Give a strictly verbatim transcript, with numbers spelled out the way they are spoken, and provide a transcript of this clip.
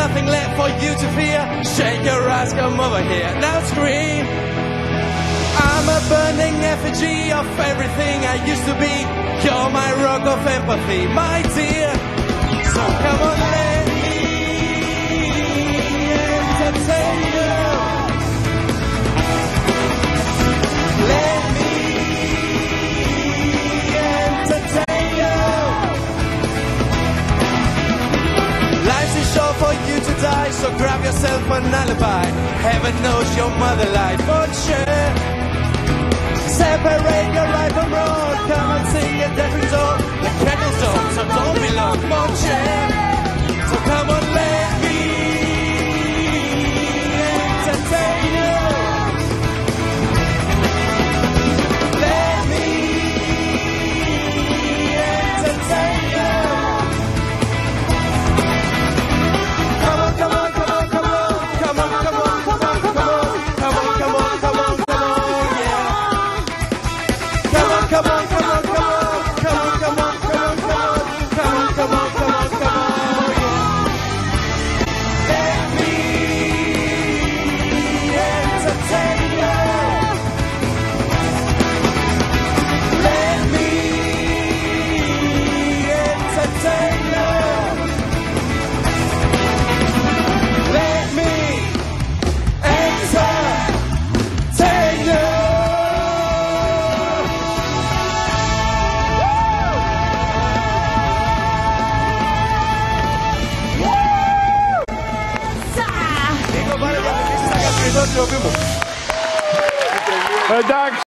nothing left for you to fear. Shake your ass, come over here, now scream. I'm a burning effigy of everything I used to be. You're my rock of empathy, my dear. So come on, let me entertain you. Let me entertain you. Life's too short for you to die, so grab yourself an alibi. Heaven knows your mother lied, but sure. Separate your right from wrong. Come and sing a different song. The kettle's on, so don't be long, mon cher. So come on, let me entertain you. Let me entertain you. Come on, come on, come on, come on, come on, come on, come on, come on, come on, come on, come on, come on, yeah. Come on, come on, come on, come on, come on, come on, come on, come on, come on, come on, come on, come on, yeah. Let me entertain you. Let me entertain you. Let me entertain you. Εντάξει.